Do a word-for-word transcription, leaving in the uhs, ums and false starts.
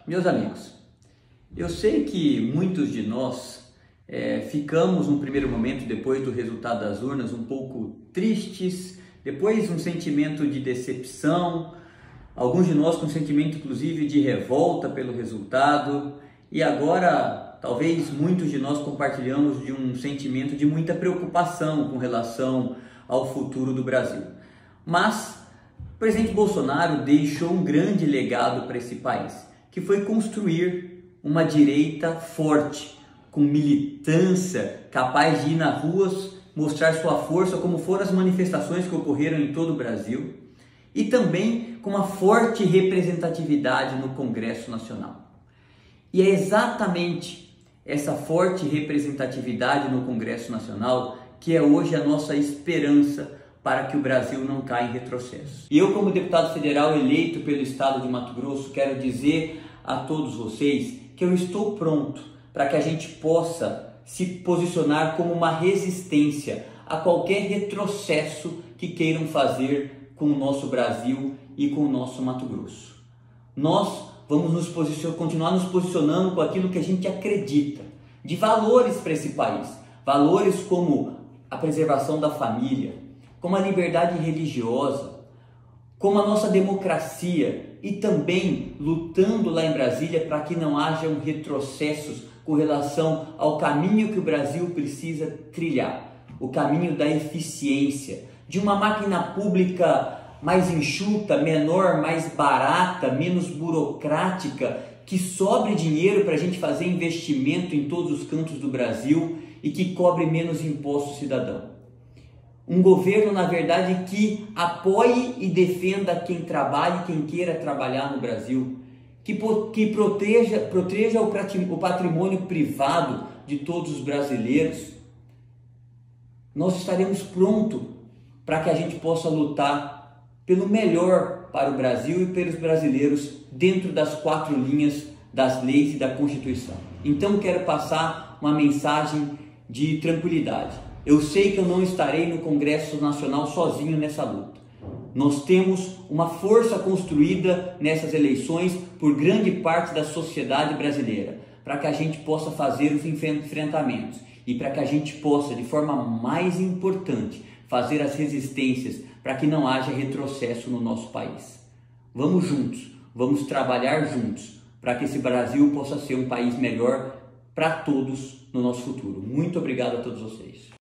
Meus amigos, eu sei que muitos de nós é, ficamos num primeiro momento, depois do resultado das urnas, um pouco tristes, depois um sentimento de decepção, alguns de nós com um sentimento inclusive de revolta pelo resultado, e agora talvez muitos de nós compartilhamos de um sentimento de muita preocupação com relação ao futuro do Brasil. Mas o presidente Bolsonaro deixou um grande legado para esse país, que foi construir uma direita forte, com militância, capaz de ir nas ruas, mostrar sua força, como foram as manifestações que ocorreram em todo o Brasil, e também com uma forte representatividade no Congresso Nacional. E é exatamente essa forte representatividade no Congresso Nacional que é hoje a nossa esperança para que o Brasil não caia em retrocesso. E eu, como deputado federal eleito pelo estado de Mato Grosso, quero dizer a todos vocês que eu estou pronto para que a gente possa se posicionar como uma resistência a qualquer retrocesso que queiram fazer com o nosso Brasil e com o nosso Mato Grosso. Nós vamos nos posicionar, continuar nos posicionando com aquilo que a gente acredita, de valores para esse país, valores como a preservação da família, como a liberdade religiosa, como a nossa democracia, e também lutando lá em Brasília para que não hajam retrocessos com relação ao caminho que o Brasil precisa trilhar, o caminho da eficiência, de uma máquina pública mais enxuta, menor, mais barata, menos burocrática, que sobre dinheiro para a gente fazer investimento em todos os cantos do Brasil e que cobre menos imposto cidadão. Um governo, na verdade, que apoie e defenda quem trabalha e quem queira trabalhar no Brasil, que, que proteja, proteja o patrimônio privado de todos os brasileiros. Nós estaremos prontos para que a gente possa lutar pelo melhor para o Brasil e pelos brasileiros dentro das quatro linhas das leis e da Constituição. Então quero passar uma mensagem de tranquilidade. Eu sei que eu não estarei no Congresso Nacional sozinho nessa luta. Nós temos uma força construída nessas eleições por grande parte da sociedade brasileira, para que a gente possa fazer os enfrentamentos e para que a gente possa, de forma mais importante, fazer as resistências para que não haja retrocesso no nosso país. Vamos juntos, vamos trabalhar juntos para que esse Brasil possa ser um país melhor para todos no nosso futuro. Muito obrigado a todos vocês.